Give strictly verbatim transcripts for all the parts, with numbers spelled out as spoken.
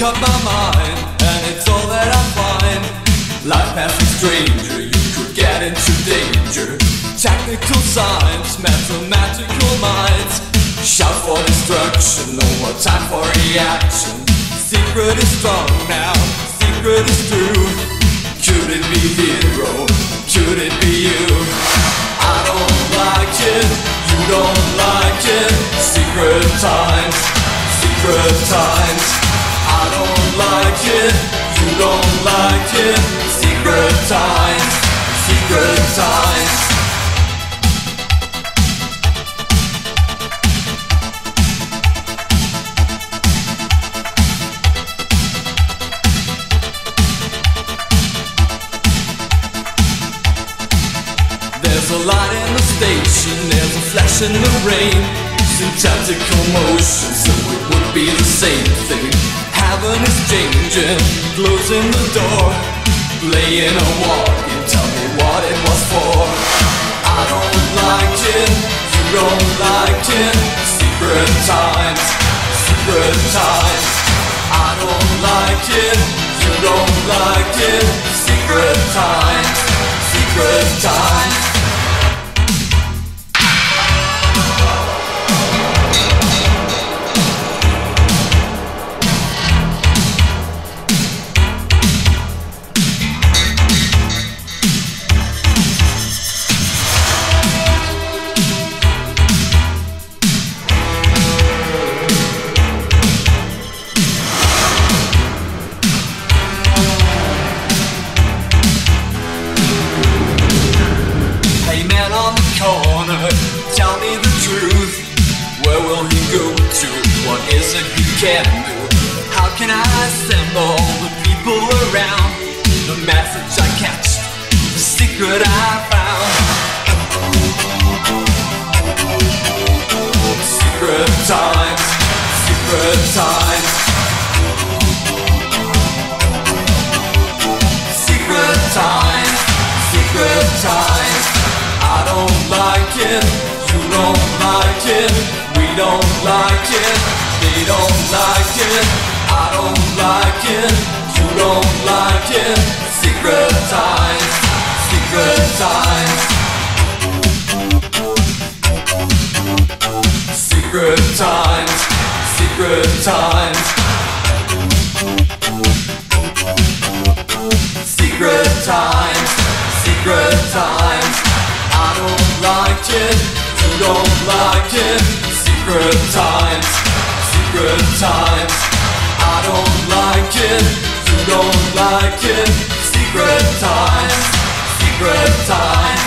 up my mind, and it's all that I find. Life past a stranger, you could get into danger. Technical science, mathematical minds shout for destruction, no more time for reaction. Secret is strong now, secret is true. Could it be hero? Could it be you? I don't like it, you don't like it. Secret times, secret times. I don't like it, you don't like it. Secret times, secret times. There's a light in the station, there's a flash in the rain. Syntactical motion, so it would be the same thing. Heaven is changing, closing the door, laying a walking, tell me what it was for. I don't like it, you don't like it. Secret times, secret times. I don't like it, you don't like it. Secret times, secret times. Tell me the truth. Where will he go to? What is it he can do? How can I assemble the people around? The message I catch, the secret I found. Secret times, secret times. Secret times, secret times. I don't like it, you don't like it. We don't like it, they don't like it. I don't like it, you don't like it. Secret times, secret times. Secret times, secret times. Secret times, secret times. I don't like it, you don't like it. Secret times, secret times. I don't like it, you don't like it. Secret times, secret times.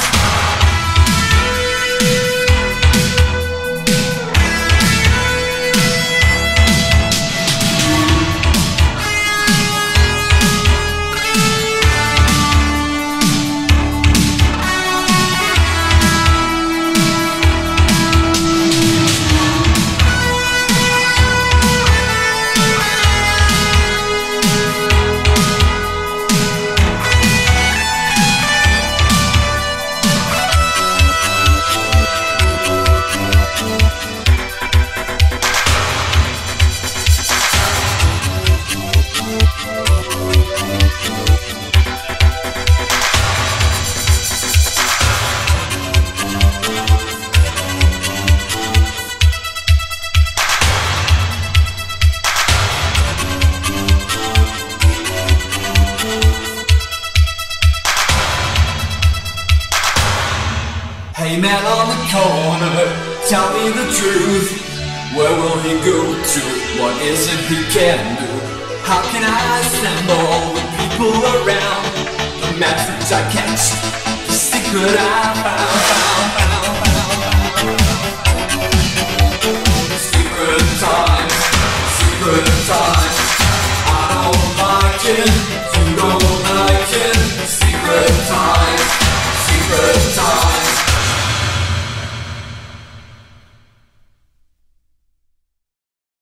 Hey man on the corner, tell me the truth. Where will he go to? What is it he can do? How can I assemble the people around? The message I catch, the secret I found, found, found, found, found. Secret times, secret times. I don't like it.